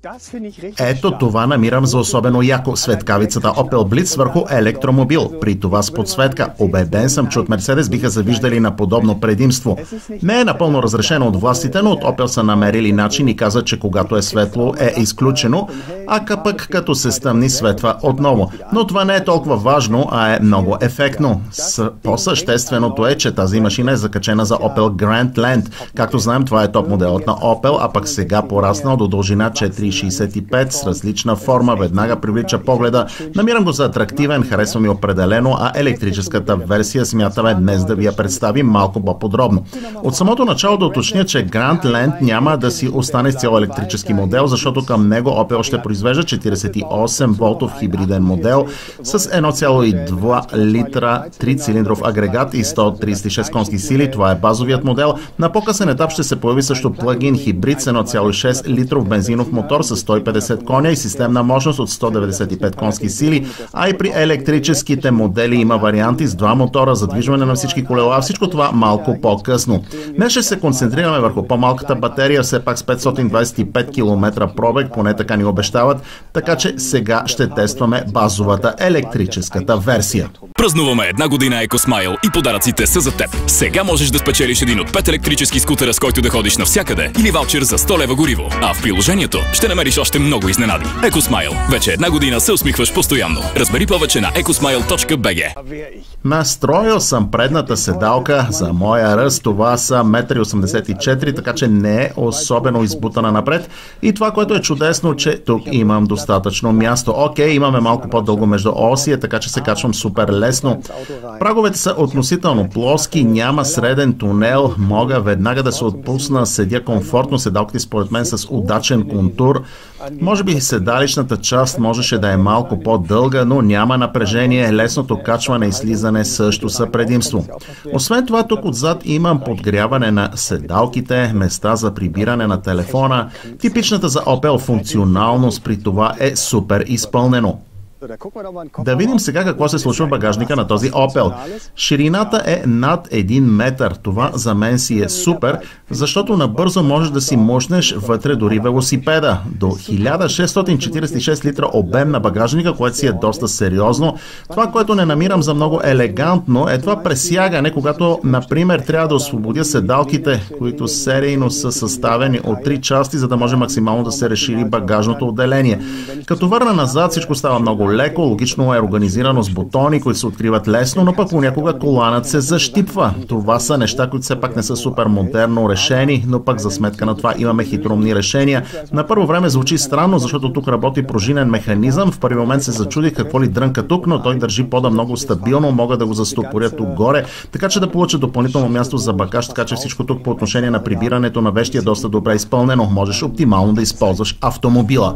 Ето това намирам за особено яко. Светкавицата Opel Blitz върху електромобил. При това с подсветка. Убеден съм, че от Мерцедес биха завиждали на подобно предимство. Не е напълно разрешено от властите, но от Opel са намерили начин и казат, че когато е светло е изключено, а пък като се стъмни светва отново. Но това не е толкова важно, а е много ефектно. По-същественото е, че тази машина е закачена за Opel Grandland. Както знаем, това е топ моделът на Opel, а пък сега пораснал до дължина 4,65 с различна форма, веднага привлича погледа. Намирам го за атрактивен, харесва ми определено, а електрическата версия смятаме днес да ви я представим малко по-подробно. От самото начало да уточня, че Grandland няма да си остане с цял електрически модел, защото към него Opel ще произвежда 48 волтов хибриден модел с 1,2 литра 3-цилиндров агрегат и 136 конски сили. Това е базовият модел. На по-късен етап ще се появи също плагин хибрид с 1,6 литров бензинов мотор с 150 коня и системна мощност от 195 конски сили, а и при електрическите модели има варианти с два мотора, задвижване на всички колела, всичко това малко по-късно. Днес ще се концентрираме върху по-малката батерия, все пак с 525 км пробег, поне така ни обещават, така че сега ще тестваме базовата електрическата версия. Празнуваме една година EcoSmile и подаръците са за теб. Сега можеш да спечелиш един от 5 електрически скутера, с който да ходиш навсякъде, или ваучер за 100 лева гориво. А в приложението ще намериш още много изненади. EcoSmile. Вече една година се усмихваш постоянно. Разбери повече на ecosmile.bg. Настроил съм предната седалка за моя ръст. Това са 1,84 м, така че не е особено избутана напред. И това, което е чудесно, че тук имам достатъчно място. Окей, имаме малко по-дълго между осие, така че се качвам супер лесно. Праговете са относително плоски, няма среден тунел, мога веднага да се отпусна, седя комфортно, седалките според мен с удачен контур. Може би седалищната част можеше да е малко по-дълга, но няма напрежение, лесното качване и слизане също са предимство. Освен това, тук отзад имам подгряване на седалките, места за прибиране на телефона. Типичната за Opel функционалност при това е супер изпълнено. Да видим сега какво се случва в багажника на този Opel. Ширината е над 1 метър. Това за мен си е супер, защото набързо можеш да си мушнеш вътре дори велосипеда. До 1646 литра обем на багажника, което си е доста сериозно. Това, което не намирам за много елегантно, е това пресягане, когато, например, трябва да освободя седалките, които серийно са съставени от 3 части, за да може максимално да се разшири багажното отделение. Като върна назад, всичко става много леко, логично е организирано с бутони, които се откриват лесно, но пък понякога коланът се защипва. Това са неща, които все пак не са супер модерно решени, но пък за сметка на това имаме хитроумни решения. На първо време звучи странно, защото тук работи пружинен механизъм. В първи момент се зачудих какво ли дрънка тук, но той държи пода много стабилно, мога да го застопоря тук горе, така че да получа допълнително място за багаж, така че всичко тук по отношение на прибирането на вещи е доста добре изпълнено. Можеш оптимално да използваш автомобила.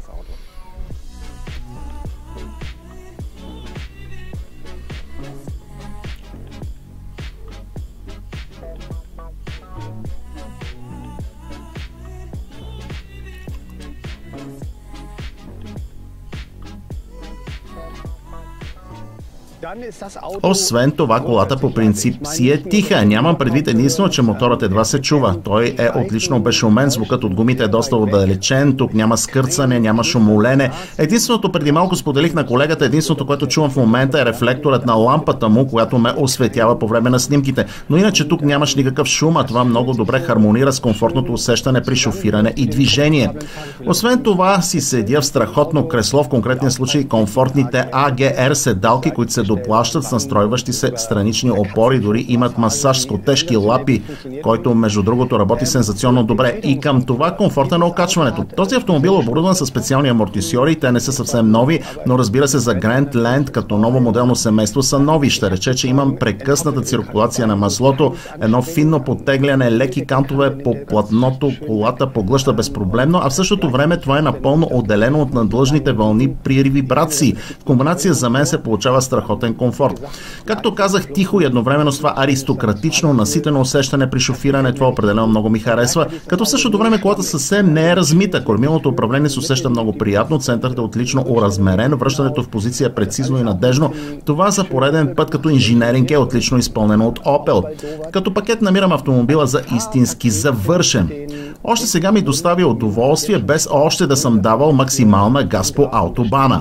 Освен това, колата по принцип си е тиха. Нямам предвид единствено, че моторът едва се чува. Той е отлично безшумен, звукът от гумите е доста отдалечен, тук няма скърцане, няма шумолене. Единственото, преди малко споделих на колегата, единственото, което чувам в момента е рефлекторът на лампата му, която ме осветява по време на снимките. Но иначе тук нямаш никакъв шум, а това много добре хармонира с комфортното усещане при шофиране и движение. Освен това, си седя в страхотно кресло, в конкретния случай комфортните AGR седалки, които се доплащат с настройващи се странични опори, дори имат масаж с котешки лапи, който между другото работи сензационно добре. И към това комфорта на окачването. Този автомобил е оборудван със специални амортисьори, те не са съвсем нови, но разбира се за Grandland като ново моделно семейство са нови. Ще рече, че имам прекъсната циркулация на маслото, едно финно подтегляне, леки кантове по платното, колата поглъща безпроблемно, а в същото време това е напълно отделено от надлъжните вълни при вибрации. В комбинация за мен се получава страхотен комфорт. Както казах, тихо и едновременно с това аристократично, наситено усещане при шофиране, това определено много ми харесва, като в същото време колата съвсем не е размита. Кормилното управление се усеща много приятно, центърът е отлично уразмерен, връщането в позиция е прецизно и надежно. Това за пореден път като инженеринг е отлично изпълнено от Opel. Като пакет намирам автомобила за истински завършен. Още сега ми доставя удоволствие, без още да съм давал максимална газ по автобана.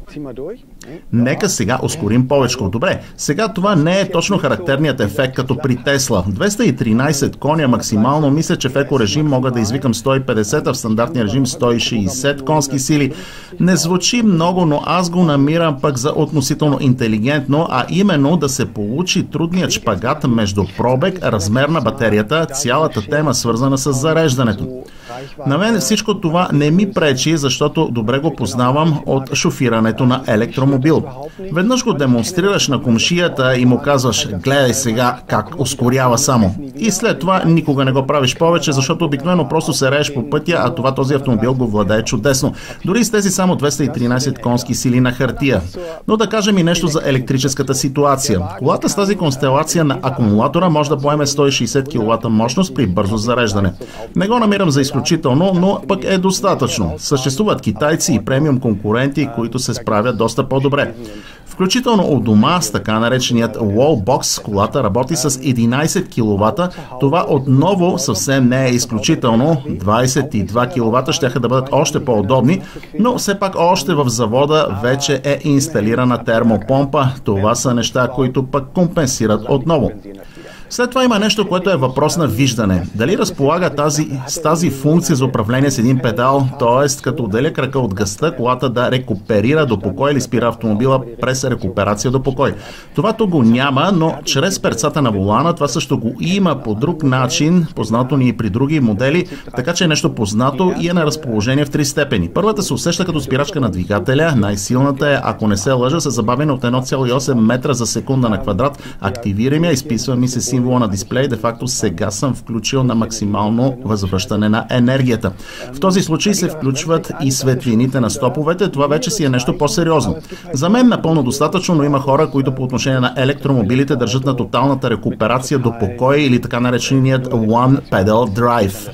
Нека сега ускорим повече. Добре, сега това не е точно характерният ефект като при Тесла. 213 коня максимално, мисля, че в екорежим мога да извикам 150, а в стандартния режим 160 конски сили. Не звучи много, но аз го намирам пък за относително интелигентно, а именно да се получи трудният шпагат между пробег, размер на батерията, цялата тема свързана с зареждането. На мен всичко това не ми пречи, защото добре го познавам от шофирането на електромобил. Веднъж го демонстрираш на комшията и му казваш: гледай сега как ускорява само. И след това никога не го правиш повече, защото обикновено просто се рееш по пътя, а това този автомобил го владее чудесно. Дори с тези само 213 конски сили на хартия. Но да кажем и нещо за електрическата ситуация. Колата с тази констелация на акумулатора може да поеме 160 кВт мощност при бързо зареждане. Не го намирам за изключително, но пък е достатъчно. Съществуват китайци и премиум конкуренти, които се справят доста по-добре. Включително у дома с така нареченият Wallbox, колата работи с 11 кВт. Това отново съвсем не е изключително. 22 кВт щяха да бъдат още по-удобни, но все пак още в завода вече е инсталирана термопомпа. Това са неща, които пък компенсират отново. След това има нещо, което е въпрос на виждане. Дали разполага с тази функция за управление с един педал, т.е. като отделя крака от газта, колата да рекуперира до покой или спира автомобила през рекуперация до покой. Това то го няма, но чрез перцата на волана това също го има по друг начин, познато ни и при други модели, така че е нещо познато и е на разположение в 3 степени. Първата се усеща като спирачка на двигателя, най-силната е, ако не се лъжа, с забавяне от 1,8 метра за секунда на квадрат. Активирам я, изписва ми се символа на дисплей, де факто сега съм включил на максимално възвръщане на енергията. В този случай се включват и светлините на стоповете, това вече си е нещо по-сериозно. За мен напълно достатъчно, но има хора, които по отношение на електромобилите държат на тоталната рекуперация до покой или така нареченият One Pedal Drive.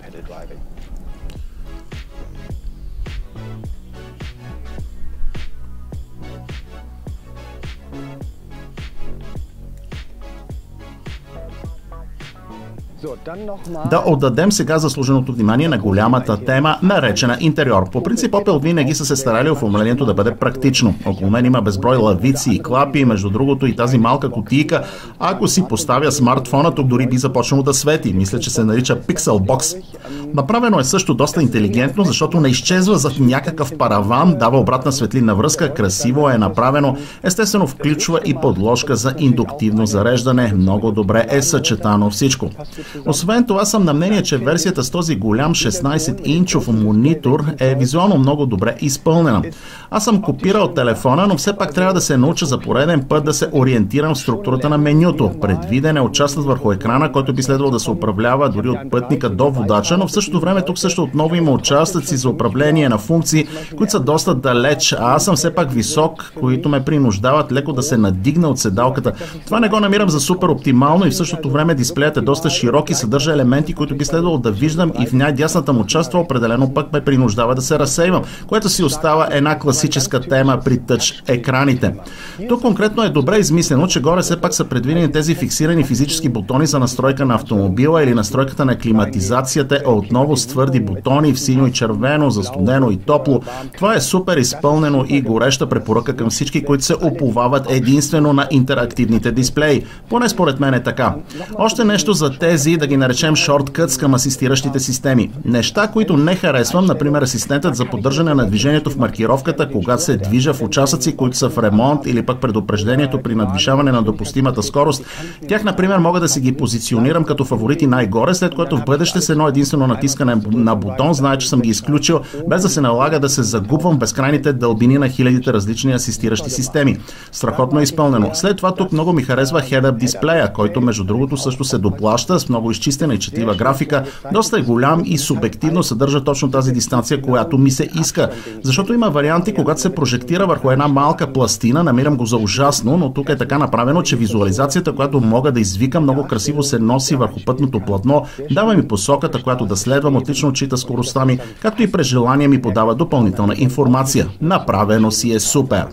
Да отдадем сега заслуженото внимание на голямата тема, наречена интериор. По принцип, Opel винаги са се старали оформлението да бъде практично. Около мен има безброй лавици и клапи, между другото и тази малка кутийка. Ако си поставя смартфона, тук дори би започнало да свети. Мисля, че се нарича Pixel Box. Направено е също доста интелигентно, защото не изчезва зад някакъв параван, дава обратна светлинна връзка, красиво е направено. Естествено, включва и подложка за индуктивно зареждане. Много добре е съчетано всичко. Освен това съм на мнение, че версията с този голям 16-инчов монитор е визуално много добре изпълнена. Аз съм копирал телефона, но все пак трябва да се науча за пореден път да се ориентирам в структурата на менюто. Предвиден е участък върху екрана, който би следвало да се управлява дори от пътника до водача, но в същото време тук също отново има участъци за управление на функции, които са доста далеч, а аз съм все пак висок, които ме принуждават леко да се надигна от седалката. Това не го намирам за супер оптимално и в същото време дисплеят е доста широк и съдържа елементи, които би следвало да виждам и в най-дясната му част, това определено пък ме принуждава да се разсейвам, което си остава една класическа тема при тъч екраните. Тук конкретно е добре измислено, че горе все пак са предвидени тези фиксирани физически бутони за настройка на автомобила или настройката на климатизацията е отново с твърди бутони в синьо и червено, за студено и топло. Това е супер изпълнено и гореща препоръка към всички, които се уповават единствено на интерактивните дисплеи. Поне според мен е така. Още нещо за тези, да ги наречем шорткътс към асистиращите системи. Неща, които не харесвам, например асистентът за поддържане на движението в маркировката, когато се движа в участъци, които са в ремонт или пък предупреждението при надвишаване на допустимата скорост. Тях, например, мога да си ги позиционирам като фаворити най-горе, след което в бъдеще с едно единствено натискане на бутон, знае, че съм ги изключил, без да се налага да се загубвам в безкрайните дълбини на хилядите различни асистиращи системи. Страхотно е изпълнено. След това тук много ми харесва head-up дисплея, който между другото също се доплаща с много изчистена и четлива графика. Доста е голям и субективно съдържа точно тази дистанция, която ми се иска. Защото има варианти, когато се прожектира върху една малка пластина, намирам го за ужасно, но тук е така направено, че визуализацията, която мога да извикам, много красиво се носи върху пътното платно, дава ми посоката, която да следвам, отлично отчита скоростта ми, както и през желание ми подава допълнителна информация. Направено си е супер!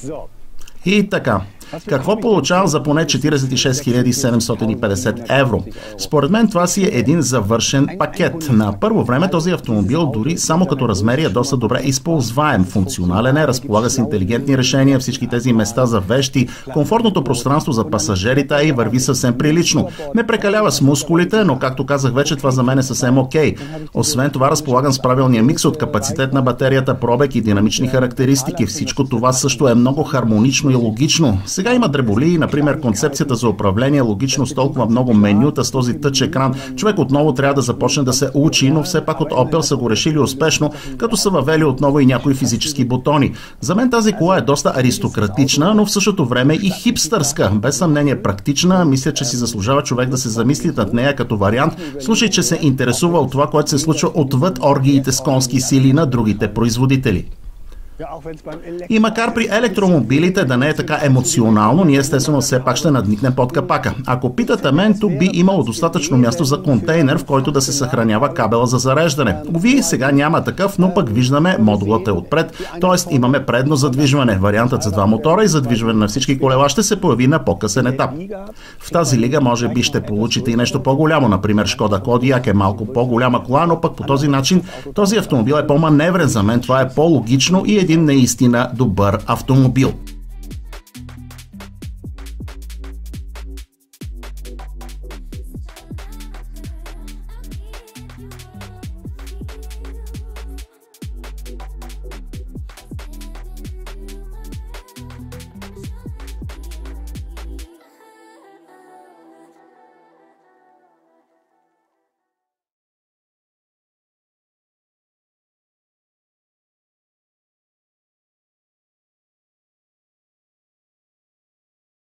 И така, какво получавам за поне 46 750 евро? Според мен това си е един завършен пакет. На първо време този автомобил дори само като размери е доста добре използваем. Функционален е, разполага с интелигентни решения, всички тези места за вещи, комфортното пространство за пасажирите и върви съвсем прилично. Не прекалява с мускулите, но както казах вече, това за мен е съвсем окей. Освен това разполагам с правилния микс от капацитет на батерията, пробег и динамични характеристики. Всичко това също е много хармонично и логично. Сега има дреболии, например концепцията за управление, логично с толкова много менюта, с този тъч екран. Човек отново трябва да започне да се учи, но все пак от Opel са го решили успешно, като са въвели отново и някои физически бутони. За мен тази кола е доста аристократична, но в същото време и хипстърска. Без съмнение практична, мисля, че си заслужава човек да се замисли над нея като вариант, в случай, че се интересува от това, което се случва отвъд оргиите с конски сили на другите производители. И макар при електромобилите да не е така емоционално, ние естествено все пак ще надникнем под капака. Ако питате мен, тук би имало достатъчно място за контейнер, в който да се съхранява кабела за зареждане. Уви, сега няма такъв, но пък виждаме модулът е отпред, т.е. имаме предно задвижване. Вариантът за два мотора и задвижване на всички колела ще се появи на по-късен етап. В тази лига може би ще получите и нещо по-голямо, например Шкода Кодиак е малко по-голяма кола, но пък по този начин този автомобил е по-маневрен. За мен това е по-логично и един наистина добър автомобил.